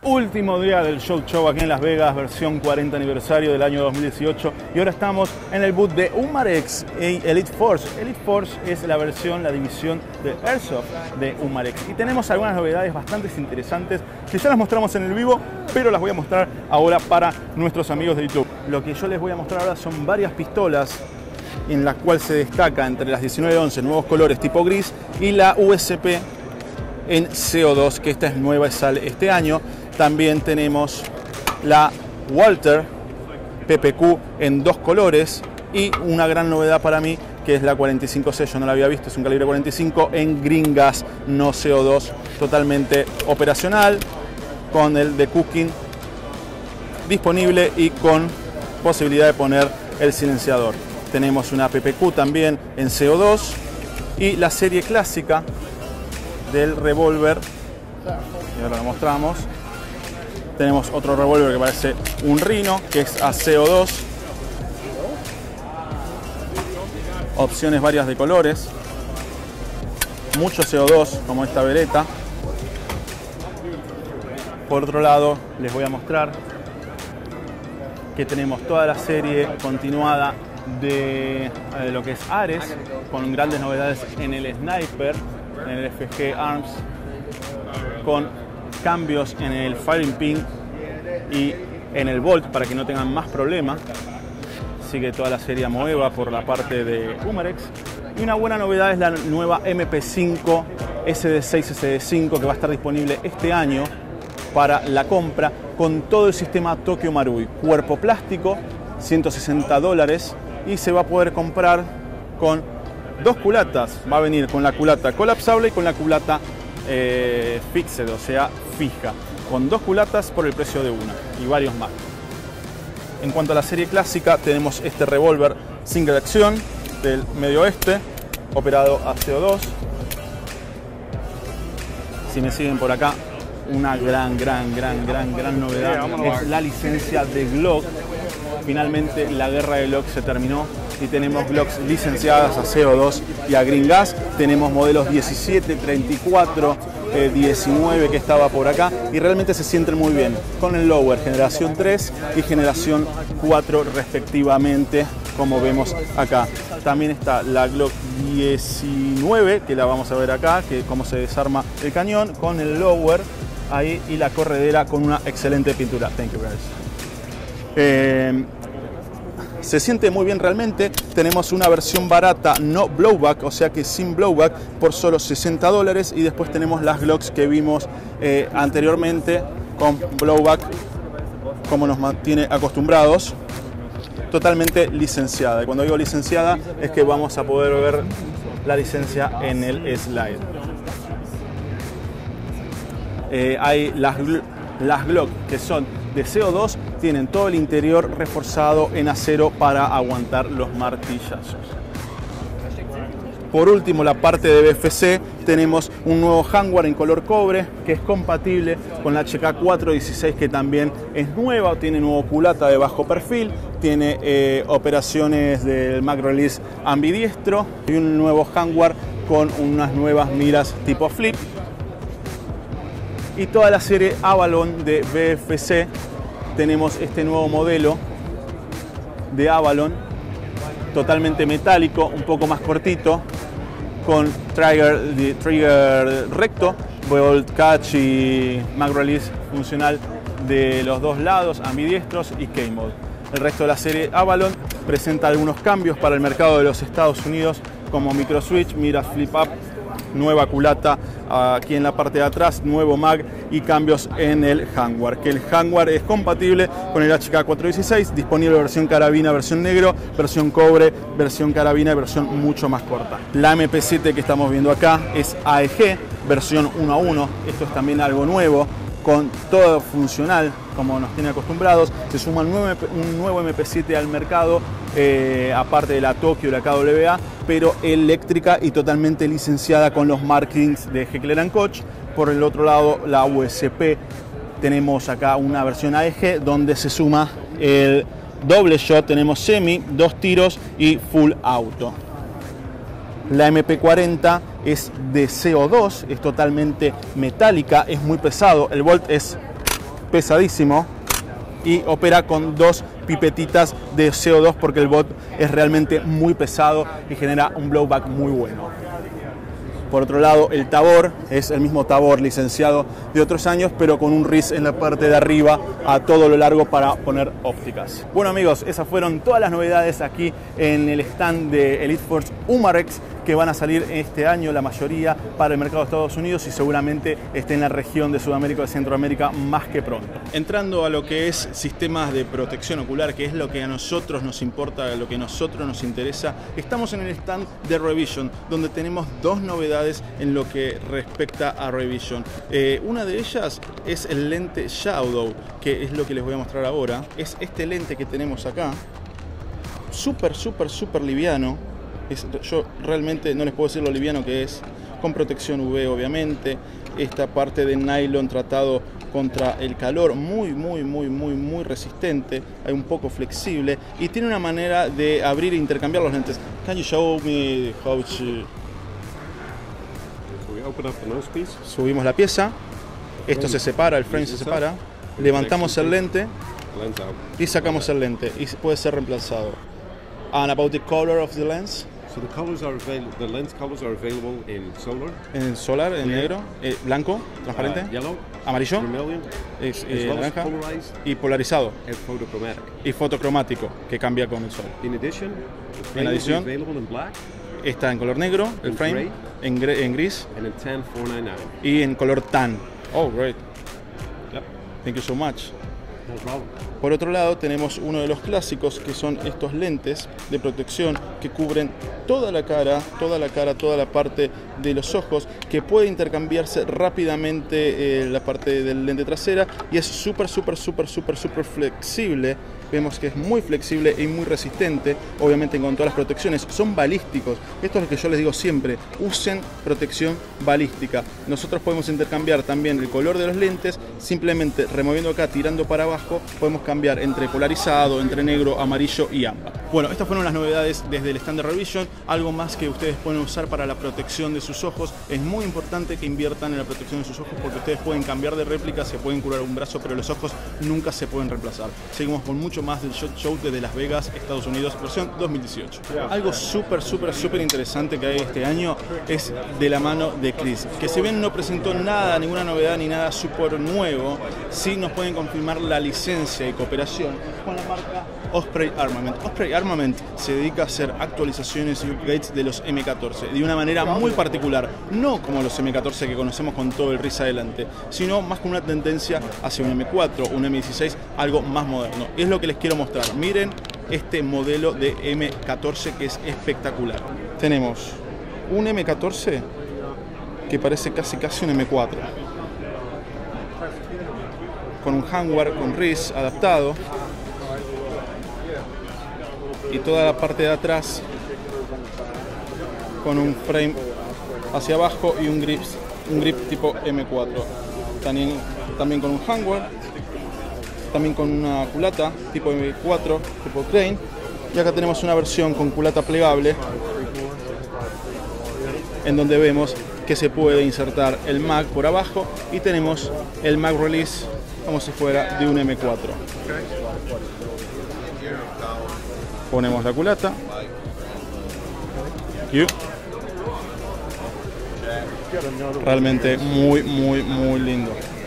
Último día del SHOT Show aquí en Las Vegas, versión 40 aniversario del año 2018, y ahora estamos en el booth de Umarex y Elite Force. Elite Force es la división de Airsoft de Umarex, y tenemos algunas novedades bastante interesantes que ya las mostramos en el vivo, pero las voy a mostrar ahora para nuestros amigos de YouTube. Lo que yo les voy a mostrar ahora son varias pistolas en las cuales se destaca entre las 1911 nuevos colores tipo gris y la USP en CO2, que esta es nueva y sale este año. También tenemos la Walther PPQ en dos colores y una gran novedad para mí, que es la 45C, yo no la había visto, es un calibre 45 en green gas, no CO2, totalmente operacional, con el de cooking disponible y con posibilidad de poner el silenciador. Tenemos una PPQ también en CO2 y la serie clásica del revólver, y ahora lo mostramos. Tenemos otro revólver que parece un Rhino, que es a CO2. Opciones varias de colores. Mucho CO2, como esta Beretta. Por otro lado, les voy a mostrar que tenemos toda la serie continuada de lo que es Ares, con grandes novedades en el Sniper, en el FG Arms, con cambios en el firing pin y en el bolt para que no tengan más problemas. Sigue toda la serie Moeva por la parte de Umarex. Y una buena novedad es la nueva MP5 SD6 SD5, que va a estar disponible este año para la compra con todo el sistema Tokyo Marui. Cuerpo plástico, $160, y se va a poder comprar con dos culatas. Va a venir con la culata colapsable y con la culata fixed, o sea, fija, con dos culatas por el precio de una y varios más. En cuanto a la serie clásica, tenemos este revólver single acción del Medio Oeste, operado a CO2. Si me siguen por acá, una gran novedad es la licencia de Glock. Finalmente la guerra de Glock se terminó y tenemos Glocks licenciadas a CO2 y a Green Gas. Tenemos modelos 17, 34, 19 que estaba por acá, y realmente se sienten muy bien con el lower generación 3 y generación 4 respectivamente, como vemos acá. También está la Glock 19, que la vamos a ver acá, que cómo se desarma el cañón con el lower ahí, y la corredera con una excelente pintura. Thank you guys. Se siente muy bien realmente. Tenemos una versión barata, no blowback, o sea que sin blowback, por solo $60, y después tenemos las Glocks que vimos anteriormente con blowback, como nos mantiene acostumbrados, totalmente licenciada. Y cuando digo licenciada es que vamos a poder ver la licencia en el slide. Hay las Glock que son de CO2, tienen todo el interior reforzado en acero para aguantar los martillazos. Por último, la parte de BFC, tenemos un nuevo hardware en color cobre que es compatible con la HK416, que también es nueva, tiene nuevo culata de bajo perfil, tiene operaciones del Mag Release ambidiestro y un nuevo hardware con unas nuevas miras tipo flip. Y toda la serie Avalon de BFC, tenemos este nuevo modelo de Avalon, totalmente metálico, un poco más cortito, con trigger recto, bolt catch y mag release funcional de los dos lados, ambidiestros y K-Mode. El resto de la serie Avalon presenta algunos cambios para el mercado de los Estados Unidos, como micro switch, miras flip up, nueva culata aquí en la parte de atrás, nuevo mag y cambios en el hardware, que el hardware es compatible con el HK416, disponible versión carabina, versión negro, versión cobre, versión carabina y versión mucho más corta. La MP7 que estamos viendo acá es AEG, versión 1:1, esto es también algo nuevo, con todo funcional como nos tiene acostumbrados. Se suma un nuevo MP7 al mercado, aparte de la Tokyo y la KWA, pero eléctrica y totalmente licenciada con los markings de Heckler & Koch. Por el otro lado, la USP, tenemos acá una versión AEG donde se suma el doble shot, tenemos semi, 2 tiros y full auto. La MP40 es de CO2, es totalmente metálica, es muy pesado, el bolt es pesadísimo y opera con 2 pipetitas de CO2 porque el bot es realmente muy pesado y genera un blowback muy bueno. Por otro lado, el Tabor es el mismo Tabor licenciado de otros años, pero con un RIS en la parte de arriba a todo lo largo para poner ópticas. Bueno amigos, esas fueron todas las novedades aquí en el stand de Elite Force Umarex, que van a salir este año, la mayoría para el mercado de Estados Unidos y seguramente esté en la región de Sudamérica y Centroamérica más que pronto. Entrando a lo que es sistemas de protección ocular, que es lo que a nosotros nos importa, lo que a nosotros nos interesa, estamos en el stand de Revision, donde tenemos 2 novedades en lo que respecta a Revision. Una de ellas es el lente Shadow, que es lo que les voy a mostrar ahora. Es este lente que tenemos acá, súper liviano. Yo realmente no les puedo decir lo liviano que es, con protección UV obviamente, esta parte de nylon tratado contra el calor, muy resistente, hay un poco flexible y tiene una manera de abrir e intercambiar los lentes. Can you show me how to... We open up the nose piece. Subimos la pieza, esto se separa, el frame se separa, levantamos el lente y sacamos el lente y puede ser reemplazado. And about the color of the lens? So the colors are available. The lens colors are available in solar. En solar, en negro, blanco, transparente, Yellow, amarillo, vermilion, as well as naranja polarized y polarizado and photochromatic. y fotocromático, que cambia con el sol. In addition, the frame En will be adición, available in black está en color negro, el In frame, gray. en gris and in tan 499. y en color tan. Oh, great. Yep, Thank you so much. no problem. Por otro lado, tenemos uno de los clásicos, que son estos lentes de protección que cubren toda la cara, toda la parte de los ojos, que puede intercambiarse rápidamente la parte del lente trasera y es súper flexible. Vemos que es muy flexible y muy resistente, obviamente con todas las protecciones. Son balísticos, esto es lo que yo les digo siempre, usen protección balística. Nosotros podemos intercambiar también el color de los lentes, simplemente removiendo acá, tirando para abajo, podemos cambiar entre polarizado, entre negro, amarillo y ámbar. Bueno, estas fueron las novedades desde el stand de Revision. Algo más que ustedes pueden usar para la protección de sus ojos. Es muy importante que inviertan en la protección de sus ojos porque ustedes pueden cambiar de réplica, se pueden curar un brazo, pero los ojos nunca se pueden reemplazar. Seguimos con mucho más del SHOT Show desde Las Vegas, Estados Unidos, versión 2018. Algo súper interesante que hay este año es de la mano de Chris, que si bien no presentó nada, ninguna novedad ni nada súper nuevo, sí nos pueden confirmar la licencia y cooperación con la marca Osprey Armament. Osprey Armament se dedica a hacer actualizaciones y upgrades de los M14 de una manera muy particular, no como los M14 que conocemos con todo el RIS adelante, sino más con una tendencia hacia un M4, un M16, algo más moderno. Es lo que les quiero mostrar. Miren este modelo de M14 que es espectacular. Tenemos un M14 que parece casi un M4, con un handguard con RIS adaptado y toda la parte de atrás con un frame hacia abajo y un grip tipo M4, también con un handguard, también con una culata tipo M4, tipo crane, y acá tenemos una versión con culata plegable en donde vemos que se puede insertar el mag por abajo y tenemos el mag release como si fuera de un M4. Ponemos la culata. Realmente muy lindo.